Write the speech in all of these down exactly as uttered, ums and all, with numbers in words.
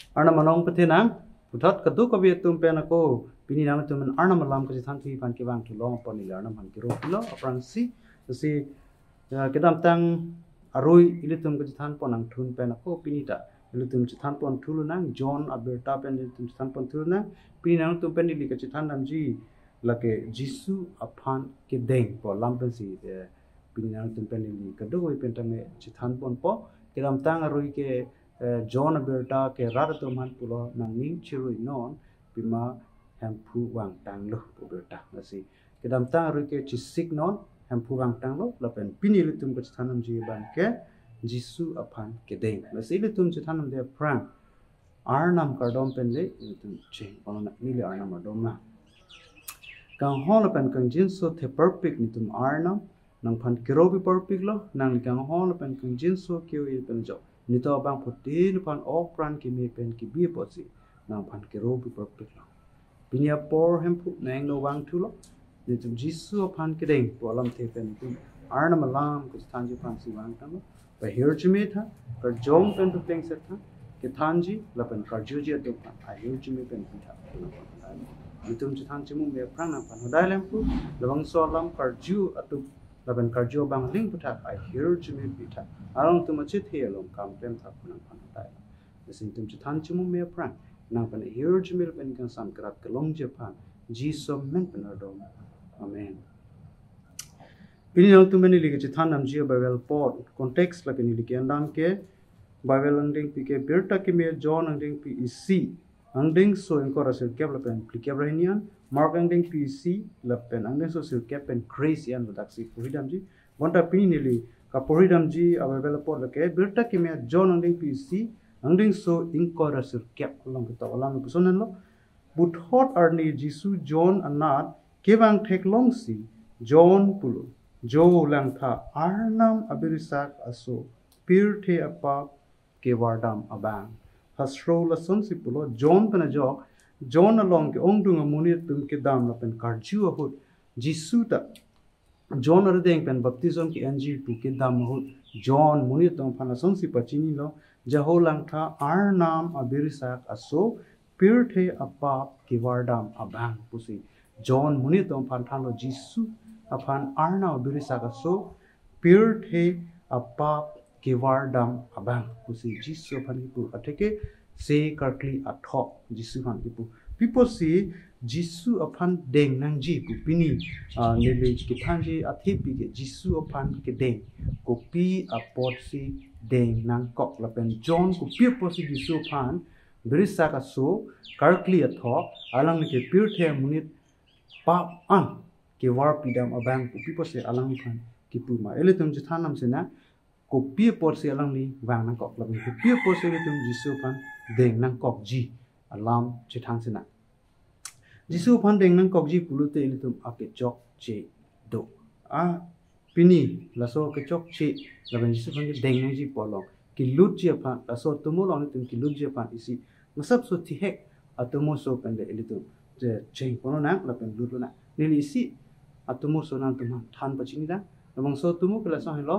arna manong patenang putat kadu kabi tum penako pini nang tum arna malam kasi than thi pan ki wang tu long pon ni arna man ki ro lo apran si si kedam tang arui ilitum kasi than pon ang thun penako pini ta ilitum chi than pon thulu nang John Alberta pen ilitum than pon thulu nang pini nang tum pen li kasi than nam ji lake Jisu aphan Kedeng po lampen si pini nang tum pen li kadu ko pen tang chi than pon po kedam tang arui ke John Alberta ke rada to man pulo nang ning chirui non bima hampu wang tang lo Alberta nasi kedam tang arui ke chi sik non hampu wang tang lo lapen pini litum ko thanam ji ban ke Jisu aphan Kedeng nasi litum chi thanam de prang arnam kardom pen le litum che ona ni le arnam adom na kang hol pen kang jin so the perfect nitum arnam nang phan kirobi perfect lo nang kang hol pen kang jin so kyo i pen jo nito bang putin pan ok pran ki me pen ki bi posi nang phan kirobi perfect lo pinya por hempu nang no wang thu lo nitum Jisu aphan Kedeng polam the pen tum arnam alam ko thanji pan si wang tam lo pa here jime tha par jom pen tu teng set tha ke thanji lapen kar juji atum pan I here jime pen pi tha nitum chi than chimu me prang nang pan hodai lem pu lawang so lam kar ju atum lapen kar ju bang ling putha I here jime pi tha arong tu machit he alom kam pem tha pan pan hodai lesin tum chi than chimu me prang nang pan here jime pen kan sam krat kalong je pan Jisu men pen adom amen pini nang tum ni li chi than nam ji bible pot context la ni li ke andam ke bible angding pi ke berta ke me John angding pi c angding so encore sir kep la pen applicable nian mark angding pi c la pen angding so sir kep pen grace yan badak si puridam ji bonta pini ni li ka puridam ji bible pot la ke berta ke me John angding pi c angding so encore sir kep long to alam ko sonan lo but hot arni Jisu John anat kebang thek long si John pulo jo lang tha arnam abirisak aso pirthe apa kewardam abang hasro la son si pulo John pana jo John along ke ongdung amuni tum ke dam la pen karju hut Jisu ta John ar deng pen baptism ki ng tu ke dam hut John muni tum phana son si pachini lo jaho lang tha arnam abirisak aso pirthe apa kewardam abang pusi John muni tum phan than lo Jisu aphan arna abirisak aso pirthe apa kewardam abang pusi Jisu phan pu atheke se karkli athok Jisu phan pu people see Jisu aphan deng nang ji pu pini nele ki thanji athi pi ke Jisu aphan Kedeng ko pi apot si deng nang kok la pen John ko pi po si Jisu aphan birisak aso karkli athok alang ke pirthe munit pa an ke war pidam abang pu pi po se alang khan ki pu ma ele tum ji thanam se na ko pi por se alang ni wang nang kok la ko pi por se tum Jisu phan deng nang kok ji alam chi thang se na Jisu phan deng nang kok ji pulute ele tum ake chok che do a pini la so ke chok che la ben Jisu phan ke deng nang ji polong ki lut ji phan la so tumo long tum ki lut ji phan isi masab so thi hek atumo so pen de ele tum je cheng pono na la pen lut na ni isi atumo so nang tum than pachini da among so tumo ke la so hello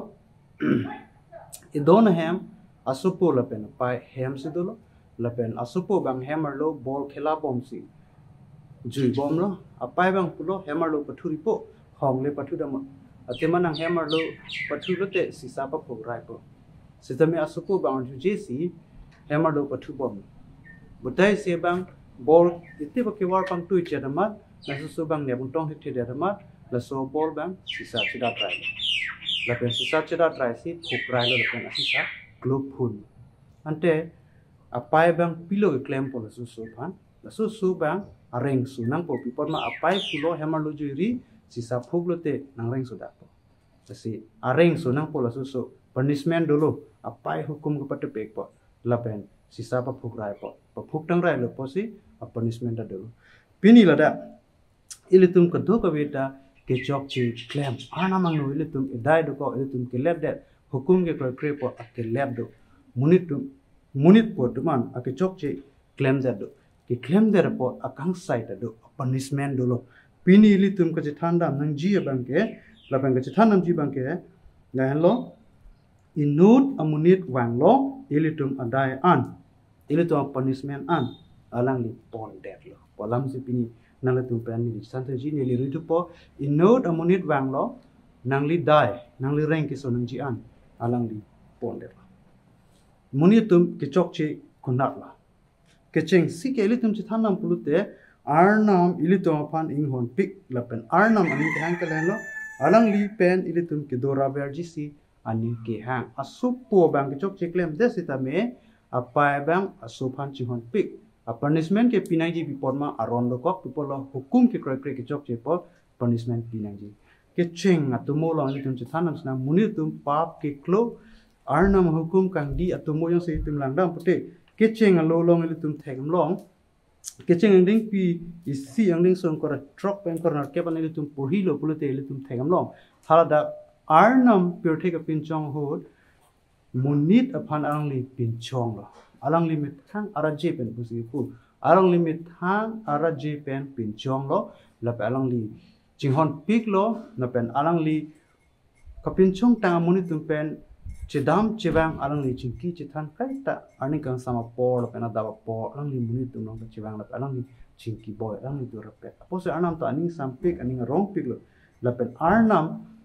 idon ham asupo la pen pai ham se do lo la pen asupo bang hammer lo ball khela bom si jui bom lo apai bang pulo hammer lo pathuri po hong le pathu da ma atema nang hammer lo pathu lo te sisa pa pho rai po sitame asupo bang ju je si hammer lo pathu bom butai se bang ball ite ba ke war pang tu che da ma na so bang ne bung tong the da ma la so ball bang sisa chida try la pen sisa chida try si phuk rai lo la pen sisa globe phun ante apai bang pilo ke claim po la so so phan la so so bang areng su nang po pi por ma apai pulo hammer lo juri sisa phuk lo te nang reng so da po si areng so nang po la so so punishment dolo apai hukum ko pat pek po la pen sisa pa phuk rai po pa phuk tang rai lo po si a punishment da dolo pini la da ilitum ka do ka beta ke chok chi claim ana mang no ilitum dai do ko ilitum ke lab that hukum ke kre kre po ke lab do munit munit po duman ake chok chi claim that do ke claim that po akang side do punishment do lo pini ilitum ka chi thanda nang ji bang ke la bang ka chi thanam ji bang ke la lo inut amunit wang lo ilitum adai an Ili tu punishment an alang li pon det lo. Polam si pini nang le tum pen ni santai ji ni li ritu po inod amonit wang lo nang li dai nang li reng ki so nang ji an alang li pon det lo. Muni tum ki chok che kunat la. Ke cheng si ke ili tum chi thanam pulute arnam ili tum aphan ing hon pik la pen arnam ani ke hang kalen lo alang li pen ili tum ki dora verji si ani ke hang asup po bang ki chok che klem desita me apai bang asuphan chi hon pik a punishment ke pinai ji bipod ma aron lo kok people lo hukum ke kre kre ke chok che po punishment pinai ji ke cheng atumo lo ani tum chi thanam sna muni tum pap ke klo arnam hukum kang di atumo yang se tum langdam pute ke cheng lo long ili tum thegam long ke cheng ang ding pi isi ang ding song kor drop pen kor na ke pan ili tum purhi lo pulute ili tum thegam long hala da arnam pure take a pin chong hod munit aphan arang li pin chong lo alang limit thang araje pen pusi pu arang limit thang araje pen pin chong lo la pe alang li jinghon pik lo na pen alang li kapin chong ta munit tum pen chedam chewang alang li chingki chithan kai ta ani kang sama por pen da po alang li munit tum nong chewang la alang li chingki boy alang li dur pe apose anam to ani sam pik ani rong pik lo la pen arnam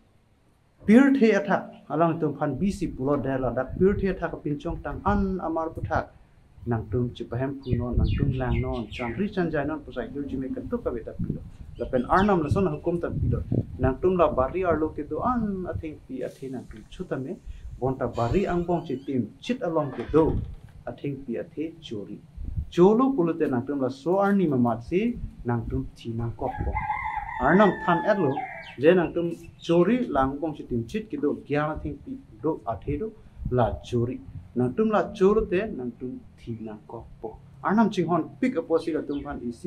pure the attack alang tum phan bc pulo de la that pure the attack pin chong tang an amar puthak nang tum chipahem puno nang tum lang non chan ri chan jai non pusai yu jime kan to ka beta pilo la pen arnam la son hukum ta pilo nang tum la bari ar lo ke do an I think pi athi nang tum chutame bonta bari ang bong chi tim chit along ke do I think pi athi chori cholo pulute nang tum la so arni mamat si nang tum thi nang kop ko arnam than atlo je nang tum chori lang bong chi tim chit ki do gya I think pi do athi do la chori nang tum la choro te nang tum thi nang kop po arnam ching hon pick up posi la tum phan isi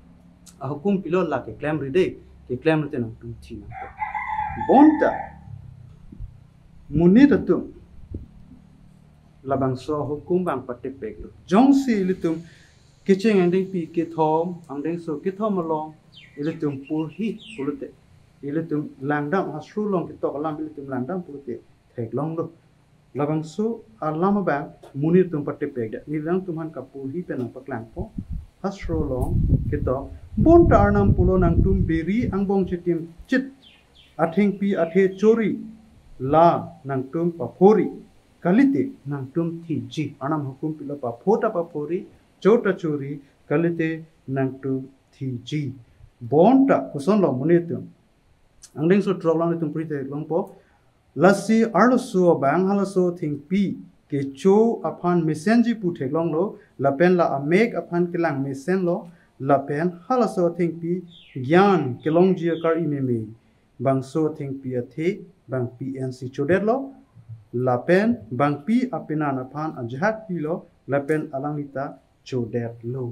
a hukum pilo la ke claim ri de ke claim te nang tum thi nang ko bonta munit tum labang so hukum bang patik pek lo jong si litum kicheng ang ding pi ke thom ang ding so ke thom along ilitum pur hi pulute ilitum langdam hasru long ke tok alam ilitum langdam pulute thek long lo labang so alama bang munit tum patik pek da ni lang tum han ka pur hi pe nang paklang po hasru long ke tok bon tar nam pulo nang tum beri ang bong chitim chit athing pi athe chori la nang tum pa phori kalite nang tum thi ji anam hukum pilo pa phota pa phori chota chori kalite nang tum thi ji bonta kuson lo munitum angding so trolong tum prite long po lasi arlo so bang hala so thing pi ke cho aphan messenger pu thek long lo la pen la amek aphan kilang mesen lo la pen hala so thing pi gyan kelong ji kar ime me bang so thing pi athe bang pnc chodet lo la pen bang pi apinan aphan ajhat pi lo la pen alangita chodet lo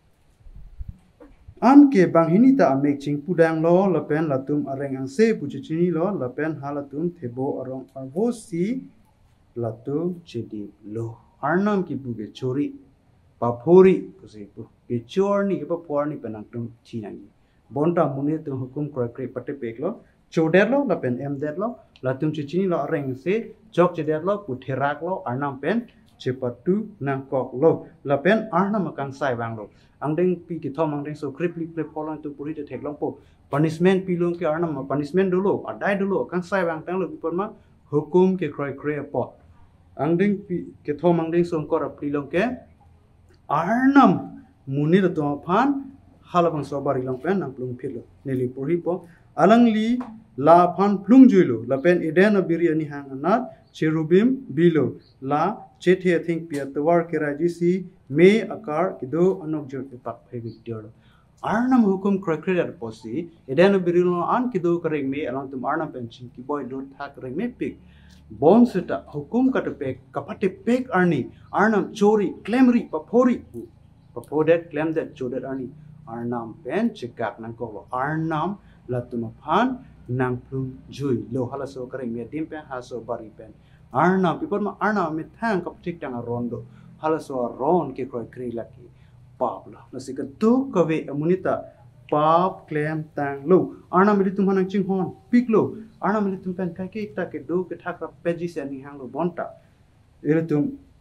an ke bang hinita amek ching pudang lo la pen la tum areng ang se pu chichini lo la pen halatum thebo arong arbo si la tum chedi lo arnam ki buge chori pa phori puse pu ke chorni ke pa phorni penang tum chinangi bonta mune tum hukum kra kre pate pek lo chodet lo la pen em det lo la tum chichini lo areng se jok chedet lo pu therak lo arnam pen chepatu nang kok lo la pen arnam kang sai wang lo angdeng pi ki thom angdeng so kripli play polon tu puri te thek long po punishment pi long ke arnam punishment do lo adai do lo kang sai wang tang lo pon ma hukum ke krai kre po angdeng pi ke thom angdeng so kor apli long ke arnam muni to phan halabang so bari long pen nang plung philo neli puri po alangli la phan plung juilo la pen eden biri ani hang anat cherubim bilo la chethe think pia tawar keraji si me akar kido anok jor ke pak phai video arnam hukum krakre posi eden biri no an kido kareng me along tum arnam pension ki boy don't thak reng me pik bon seta hukum kat pek kapate pek arni arnam chori claimri paphori paphodet claim that chodet arni arnam pen chekak nang ko arnam latuma phan nang plum jui lo hala so kareng me dim pen ha so bari pen arna people ma arna me thang kap tik tang rondo hala so ron ke koi kri laki pap la nasika do kave amunita pap claim tang lo arna me tum hanang ching hon pik lo arna me tum pen kai ke ta ke do ke thak ra peji se ani hang lo bonta ele tum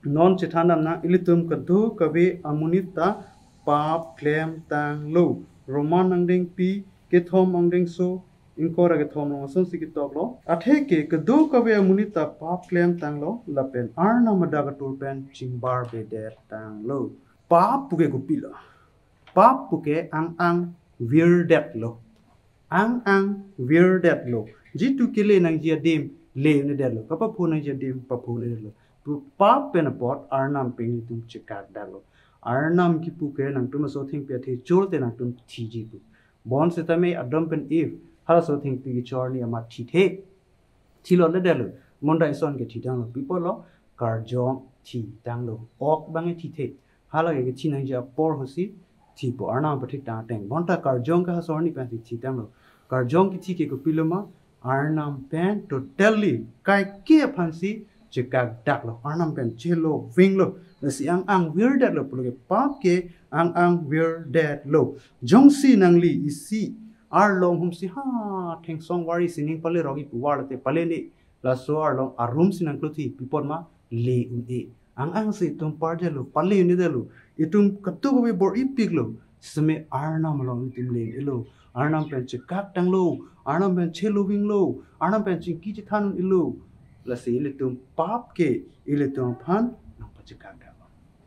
non chithanam na ilitum kadu kabe amunita pap claim tang lo roman angding pi kethom angding so inkora kethom no son sikitok lo athe ke kadu kabe amunita pap claim tang lo lapen arna madaga turpen chingbar be der tang lo pap puke kupila pap puke ang ang weirdet lo ang ang weirdet lo jitu kile nang jia dim le ne der lo kapa phu nang jia dim pa phu le lo pu pap pen pot arnam ping tum chikak dar lo arnam ki puke nang tum so thing pe the chol te nang tum thi ji pu bon se tame adam pen if hala so thing pi chor ni ama thi the thi lo le der lo monda ison ke thi dang lo people lo kar jong thi dang lo ok bang thi the hala ke thi nang ja por hosi thi po arnam pathik ta teng bonta kar jong ka so ni pan thi dang lo kar jong ki thi ke ko piloma arnam pen totally kai ke phansi chikak dak lo arnam pen chelo wing lo si ang ang weird dat lo pulo pap ke ang ang weird dat lo jong si nang li isi ar long hum si ha theng song wari singing pale rogi puwar te pale ni la so ar long arum sinang kluthi pipon ma le un e ang ang si tum par de lo pale ni de lo itum katu go be bor ipik lo sme arnam long itum le lo arnam pen chikak tang lo arnam pen chelo wing lo arnam pen chiki chithan lo la si ilitum pap ke ilitum phan nang pachikak da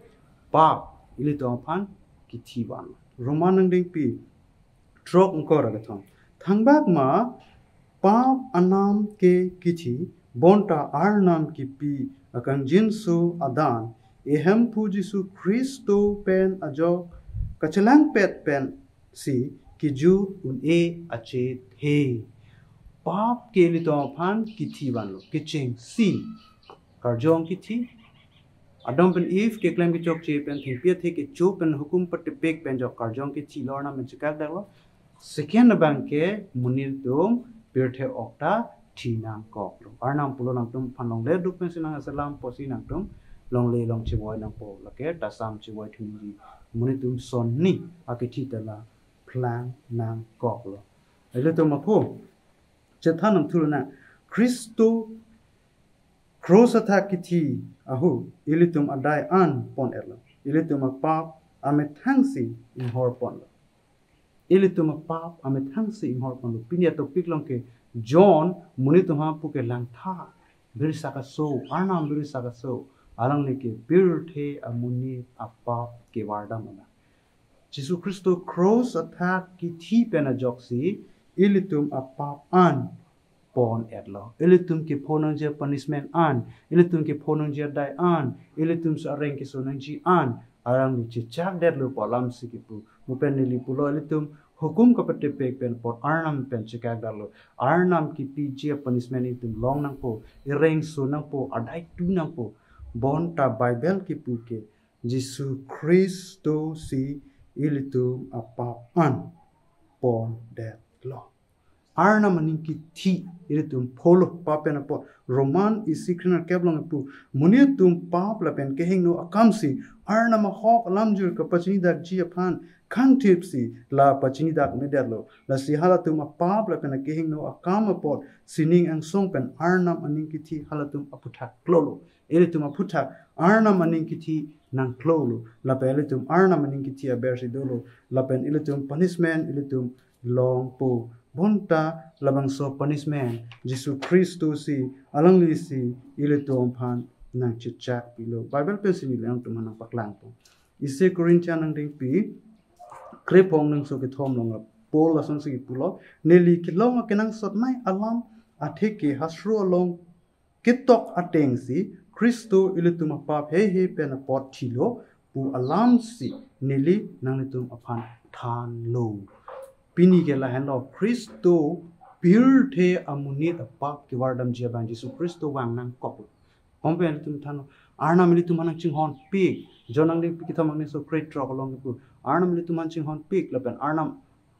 pap ilitum phan ki thiban roman nang ding pi trok ko ra gathong thangbak ma pap anam ke kithi bonta arnam ki pi akang jinsu adan ehem pu jisu christo pen ajo kachelang pet pen si ki ju un e ache he pap ke li to phan ki thi ban lo ki cheng si kar jong ki thi adam pen if ke claim ki chok che pen thing pia the ke chu pen hukum pat pek pen jo kar jong ki thi lorna men chikak da lo second bank ke munir dom pirthe okta thina kok lo arnam pulo nang tum phanong le duk pen sinang salam posi nang tum long le long chiboy nang po la ke ta sam chiboy thun ji munir tum son ni akithi tala plan nang kok lo ele to ma pho chethanam thulna Christo cross attack kithi ahu ilitum adai an pon erlo ilitum pap ame thangsi in hor pon lo ilitum pap ame thangsi in hor pon lo pinya to piklong ke John munitum ha puke lang tha bir saka so arnam bir saka so alang le ke bir the amuni apap ke warda mana Jisu Christo cross attack kithi pena joksi ilitum apap an pon etlo ilitum ke phonong je punishment an ilitum ke phonong je dai an ilitum sa reng ke sonang ji an arang ni chi chak det lo polam sikipu mupen ni pulo ilitum hukum ka pete pek pen pot arnam pen chikak dalo arnam ki pi je punishment itum long nang po ireng so nang po adai tu nang po bon ta bible ki pu ke Jisu Christo si ilitum apap an pon det lo arna maning ki thi ilitum pholo papena po roman isikrina keblong pu munitum pap la pen kehing no akamsi arna ma hok lamjur ka pachini dak ji aphan khang tipsi la pachini dak medarlo la si halatum pap la pen kehing no akam pot sining ang song pen arna maning ki thi halatum aputha klolo ilitum aputha arna maning ki thi nang klolo la pen ilitum arna maning ki thi abersi dolo la pen ilitum punishment ilitum long po bonta labang so punishment Jisu Christo si alang li si ilitom phan nang chichak pilo Bible pe sini lang tu manang paklang po ise Corinthian nang ding pi krepong nang so ke thom long pol la son si pulo neli kilong kenang sot mai alam athe ke hasro along kitok ateng si Christo ilitum pa he he pen pot thilo pu alam si neli nang litum aphan than lo pini ke la hand of Christo pure the amuni the pap ki wardam je ban Jisu Christo wang nang kop pompen tum thano arna mili tum manang ching hon pik jonang ling pik thamang ne so great drop along pu arna mili tum man ching hon pik lapen arnam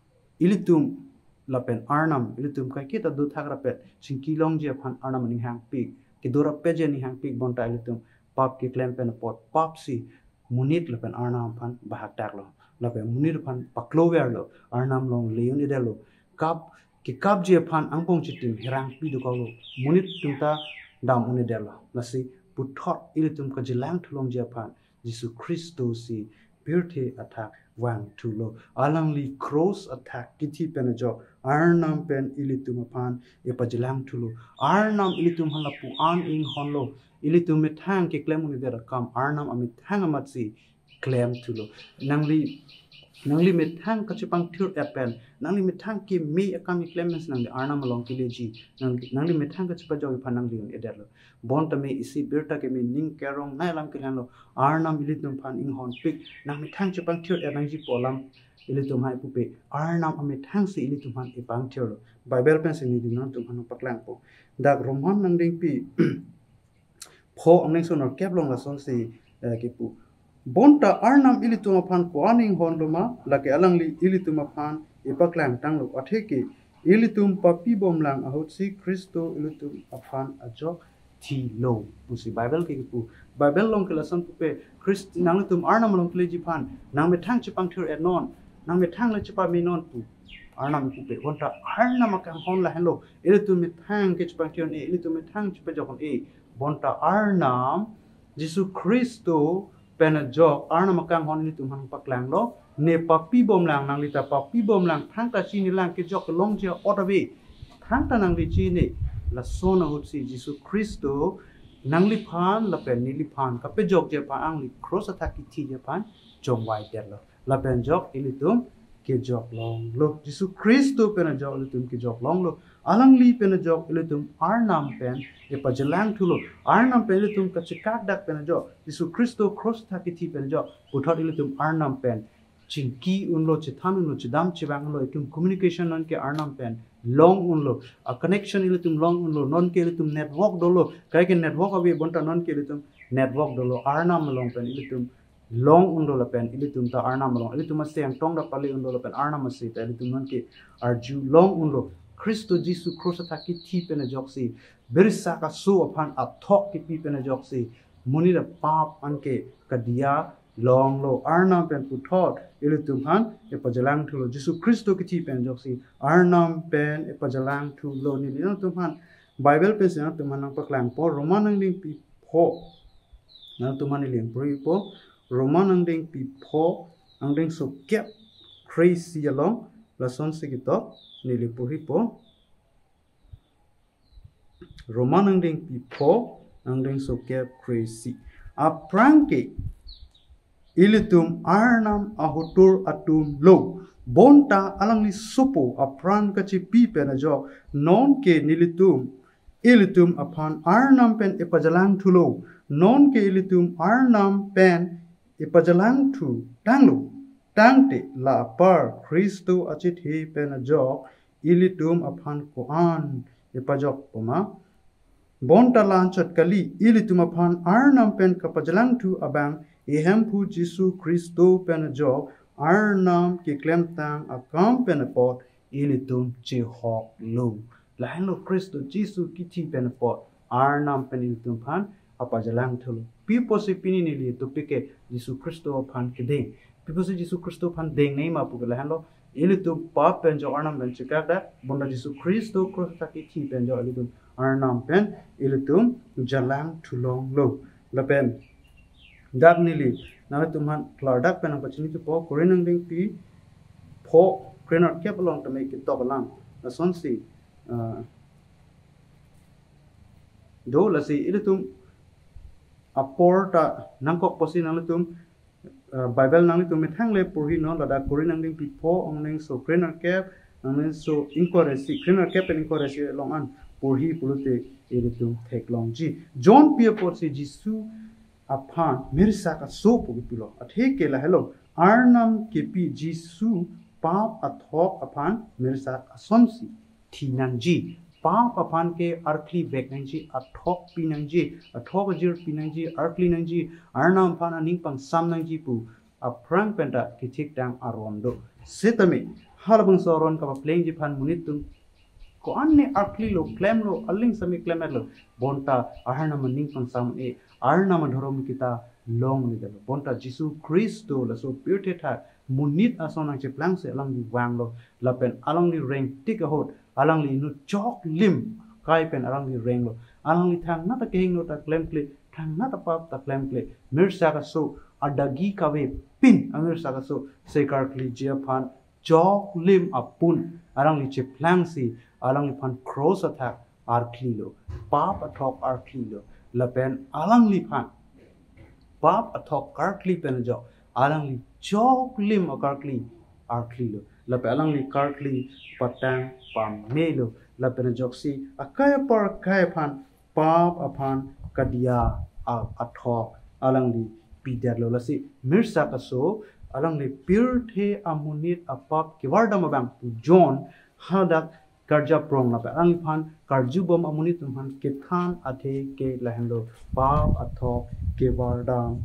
ilitum lapen arnam ilitum kai kita du thagra pet ching kilong je phan arnam ning hang pik ki dura peje ni hang pik bon ta ilitum pap ki klem pen pot pap si munit lapen arnam phan bahak tak lo lape munir phan paklower lo arnam long leon idelo kap ki kap je phan angpong chitim herang pi du ko lo munit tumta dam unidelo lasi puthot ilitum ka jilang thulong japan Jisu Christo si birthday attack wang thulo alangli cross attack kiti penajo arnam pen ilitum apan epajilang thulo arnam ilitum halapu an ing honlo ilitum methang ke claim uni dera kam arnam amit hang amatsi claim thulo nangli nangli methang kachipang thur apen nangli methang ki me akami claimants nangli arnam along kileji nangli nangli methang kachipajo phanangli un ederlo bonta me isi birta ke me ning kerong nailam kilhanlo arnam ilitum phan ing hon pik nang methang chipang thur enangji polam ilitum hai pupe arnam ame thang si ilitum han ipang thur bible pen sini dinan tum han paklang po dak romhan nang ding pi pho amning sonor keplong la son si ke pu bonta arnam ilitum phan kwaning hon luma lake alangli ilitum phan ipaklang tang lo atheke ilitum papi bomlang ahotsi Kristo ilitum aphan ajok thi lo pusi bible ke pu bible long kelasan pupe Christ nang tum arnam long kleji phan nang me thang chipang thur et non nang me thang la chipa me non pu arnam pupe bonta arnam ka hon la hello ilitum me thang ke chipang thur e ilitum me thang chipa jokon e bonta arnam Jisu Kristo pena jok arnam ka hon ilitum han paklang lo ne papi bomlang nang lita papi bomlang thang ka chi ni lang ke jok long je otabe thang ta nang li chi ni la sona hutsi Jisu Kristo nangli phan la pen nili phan ka pe jok je pa angli cross attack ki thi je phan jong wai der lo la pen jok ilitum ke jok long lo Jisu Kristo pen jok ilitum ke jok long lo alangli pen jok ilitum arnam pen e pa jelang thulo arnam pen ilitum ka chikak dak pen jok Jisu Kristo cross attack ki thi pen jok puthot ilitum arnam pen chingki unlo chithan unlo chidam chibang lo itum communication non ke arnam pen long unlo a connection ilitum long unlo non ke ilitum network dolo kai ke network abe bonta non ke ilitum network dolo arnam long pen ilitum long undo la pen ilitum ta arnam long ilitum aseng tong da pali undo la pen arnam ase ta ilitum non ke arju long undo Kristo Jisu cross attack ki thi pen joksi berisa ka so aphan athok ki pi pen joksi muni da pap anke kadia long lo arnam pen puthot ilitum han epajalang thulo Jisu Kristo ki thi pen joksi arnam pen epajalang thulo ni lino tum han bible pen se tum han paklang po romanang ding pi pho na tum han ling pri po romanang ding pi pho ang ding so kep crazy along la son se ki to ni li pu hi po romanang ding pi pho ang ding so kep crazy a pranke ilitum arnam ahutur atum lo bonta alangli supo apran kachi pi pen jo non ke nilitum ilitum aphan arnam pen epajalang thulo non ke ilitum arnam pen epajalang thu tanglo tangte la par Kristo achit he pen jo ilitum aphan koan epajok poma bonta lanchat kali ilitum aphan arnam pen kapajalang thu abang ehem pu Jisu Kristo pen jo arnam ki klem tang akam pen pot ilitum che hok lo la hello Kristo Jisu ki thi pen pot arnam pen ilitum phan apajalang thulu people se pini ni li to pike Jisu Kristo phan kedeng people se Jisu Kristo phan deng nei ma pu la hello ilitum pa pen jo arnam pen chikak da bonda Jisu Kristo cross ta ki thi pen jo ilitum arnam pen ilitum jalang thulong lo la pen dak nili na tumhan clardak pen pa chini po korinang ding pi pho krenor kep along to make it top alam la son si do la si ilitum aporta nangkok posi nang tum bible nang tum methang le puri no la da korinang ding pi pho ong ning so krenor kep nang so encourage si krenor kep and encourage long an puri pulute ilitum take long ji john pi por si Jisu aphan mirsa ka so pugipilo athe ke la hello arnam ke pi Jisu pap athok aphan mirsa asonsi thinangji pap aphan ke arkli beknangji athok pinangji athok jir pinangji arkli nangji arnam phan aning pang samnangji pu aprang penta ki thik dang arondo setame halabang soron ka playing ji phan munitung ko anne arkli lo claim lo alling sami claim lo bonta arnam aning pang sam e arnam dhorom kita long ni dalo bonta Jisu Kristo la so purte tha munit asonang che plang se alang di wang lo la pen alang ni reng tik a hot alang li nu chok lim kai pen alang li reng lo alang li thang na ta keng no ta claim kli kang na tapap ta claim kle mir sa ka so adagi kawe pin amir sa ka so sekar kli je phan jok lim apun arang li che plang si arang li phan cross attack ar klilo pap athok ar klilo lapen alang li phan pap athok kar kli pen jo alang li jok lim akar kli ar klilo lapen alang li kar kli patang pam melo lapen jok si akaya par kaya phan pap aphan kadia athok alang li pider lo la si mirsa ka so alang li pir the amunit apap kiwardam bang pu john hadak karja prong na pa ang phan karju bom amunit tum han kethan athe ke lahendo pap athok kiwardam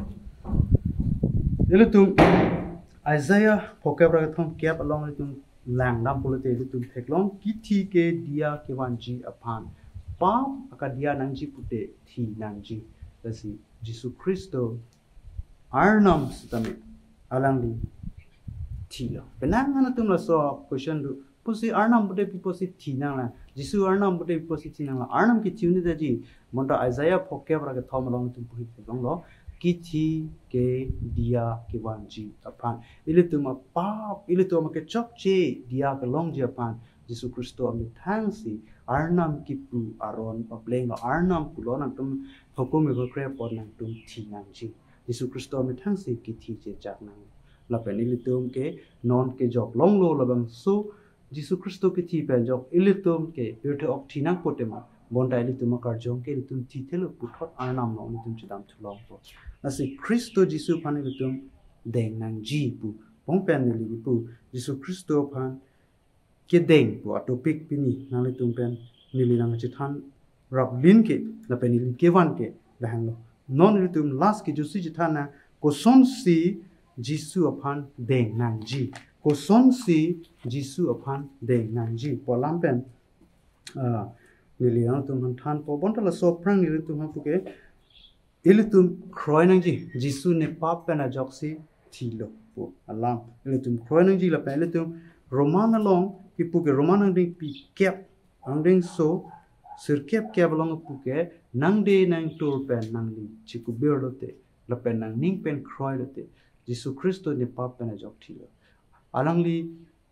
ele tum Isaiah phokebra thom kep along tum lang nam pulate tum theklong kithi ke dia kewanji aphan pap akadia nangji pute thi nangji lasi Jisu Kristo arnam sitame alangli thilo benang ana tum la so question du pusi arnam pute piposi thina la Jisu arnam pute piposi thina la arnam ki thuni da ji monta Isaiah phokebra ke thom along tum puhi long lo kithi ke dia ke wanji aphan ile tum pap ile tum ke chok che dia ke long je aphan Jisu Kristo ami thangsi arnam kipu aron pableng arnam kulona tum thokum go kre por nang tum thinang ji Jisu Kristo ami thangsi ki thi che chak nang la pen ilitum ke non ke jok long lo labang so Jisu Kristo ki thi pen jok ilitum ke yurthe ok thinang potema bonda ilitum kar jong ke ilitum thi thelo puthot arnam lo ilitum chidam thulong po asi Kristo Jisu phan ilitum deng nang ji pu pong pen li pu Jisu Kristo phan Kedeng bu atopik pini nang litum pen nili nang chithan rap lin ke na pen nili kewan ke lahang lo non litum last ke jusi chithana ko son si Jisu aphan deng nang ji ko son si Jisu aphan deng nang ji polam pen a nili nang tum han than po bon tala so prang nili tum han puke ilitum kroi nang ji Jisu ne pap pen a joksi thilo po alam ilitum kroi nang ji la pen ilitum Roman along pipu ke Roman ang ding pi kep ang ding so sir kep kep along puke nang de nang tur pen nang li chiku birlote la pen nang ning pen kroi lote Jisu Kristo ne pap pen ajok thilo alang li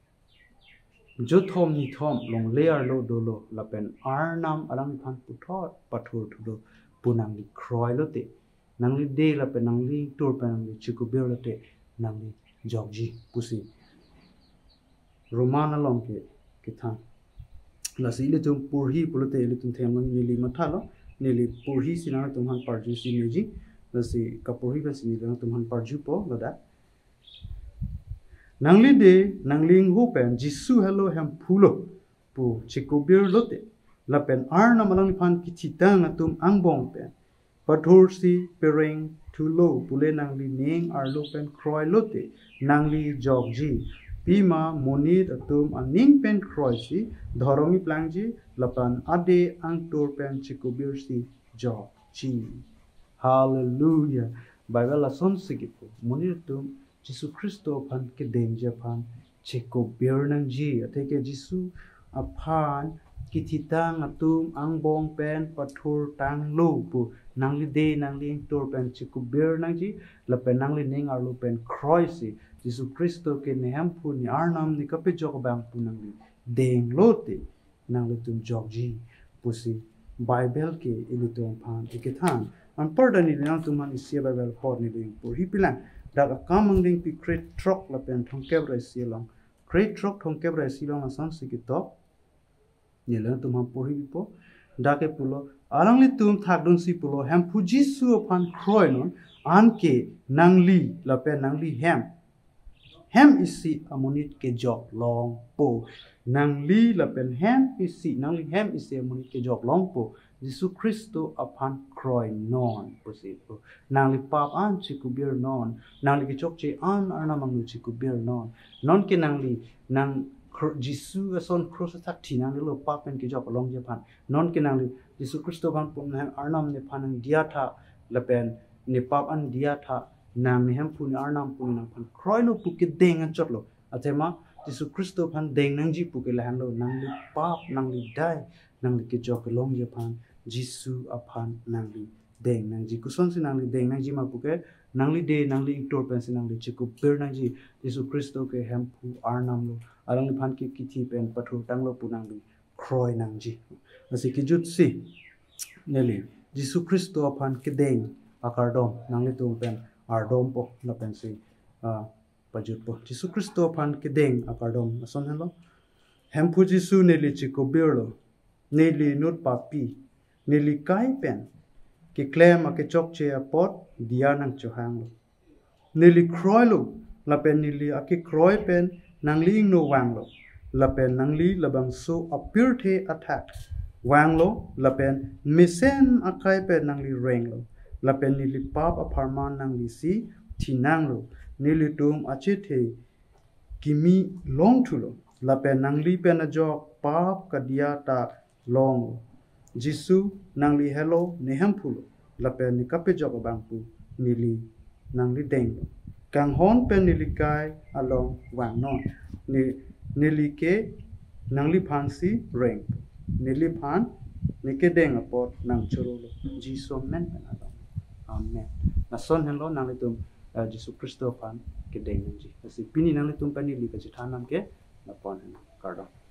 jothom ni thom long layer lo dolo la pen arnam alang phan puthot pathur thudo punang li kroi lote nang li de la pen nang li tur pen nang li chiku birlote nang li jokji pusi Romana long ke kithan la sile tum purhi pulate ile tum them nili mathalo nili purhi sina tum han parju sineji la si kapurhi ba sini tum han parju po lada nangli de nangling ho pen Jisu hello hem phulo pu chikobir lote la pen arna malang phan kichitang atum angbong pen pathur si pereng thulo pule nangli neng arlo pen kroi lote nangli jogji Pima monit atum aning pen kroisi dhoromi plangji lapan ade ang tur pen chikubirsi job chi hallelujah Bible la son sigipo monit atum Jisu Kristo pan ke denja pan chikubir nang ji ateke Jisu aphan kititang atum ang bong pen pathur tang lu pu nangli de nangli tur pen chikubir nang ji lapan nangli ning arlo pen kroisi Jisu Kristo ke neham pu ni arnam ni kape jok bang pu nangli deng lote nangli tum jokji pusi Bible ke ilitum phan ikethan an pardani nang tum man isia Bible por ni ding pu hipilang da kamang ding pi create truck la pen thong kebra silong create truck thong kebra silong asan sikito yelang tum han por hipo da ke pulo arangli tum thakdun si pulo ham pu Jisu phan kroi non an ke nangli la pen nangli ham Hem isi amunit ke jok long po nang li la pen hem isi nang li hem isi amunit ke jok long po Jisu Kristo aphan kroi non posi po nang li pap an chikubir non nang li ke chok che an arna mang chikubir non non ke nang li nang Jisu ason cross tak thi nang li lo pap pen ke jok long je phan non ke nang li Jisu Kristo ban pum nang arnam ne phan dia tha la pen ne pap an dia tha Nam hem pun arnam pun nang pan kroi lo puke deng an chotlo atema Jisu Kristo pan deng nang ji puke lahan lo nang li pap nang li dai nang li ke jok long je pan Jisu aphan nang li deng nang ji kuson si nang li deng nang ji ma pu ke nang li de nang li intor pen si nang li chiku bir nang ji Jisu Christo ke hem pu arnam lo alang li phan ki kithi pen pathu tang lo pu nang li kroi nang ji asi ki jut si neli Jisu Christo aphan kedeng akardom nang li tum pen ardom po na pen si a pajut po Jisu Christo aphan kedeng akardom ason hello hem pu Jisu neli chiku bir lo neli nut papi neli kai pen ki klem a ke chok che a pot dia nang cho hang lo neli kroi lo la pen neli a ke kroi pen nang li no wang lo la pen nang li labang so appear the attack wang lo la pen misen a kai pen nang li reng lo la pen neli pap a pharman nang li si thi nang lo neli tum a che the kimi long thu lo la pen nang li pen a jok pap ka dia ta long Jisu nang li hello ne hem phulo la pen ni kape jok bang pu nili nang li deng kang hon pen nili kai along wang non ni nili ke nang li phan si reng nili phan ni ke deng apot nang choro lo Jisu men pen along amen na son hello nang li tum Jisu Christo phan ke deng ji asi pini nang li tum pen nili ka chi thanam ke na pon kardo